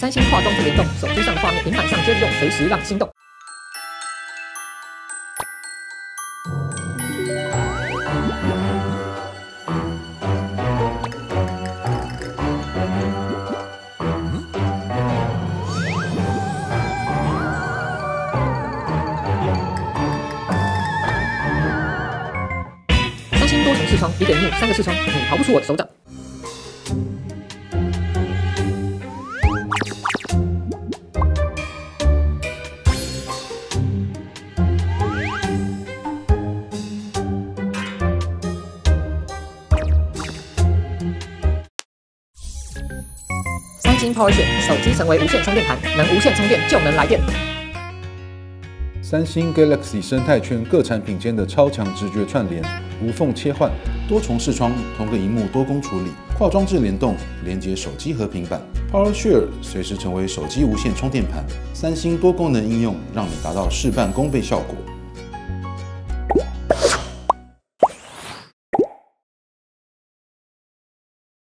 三星化妆智联动，手机上的画面，平板上接着用，随时让你心动。三星多重视窗，1个萤幕，3个视窗，你逃不出我的手掌。 三星 Power 选手机成为无线充电盘，能无线充电就能来电。 三星 Galaxy 生态圈各产品间的超强直觉串联，无缝切换，多重视窗，同个萤幕多工处理，跨装置联动，连接手机和平板。Power Share 随时成为手机无线充电盘。三星多功能应用，让你达到事半功倍效果。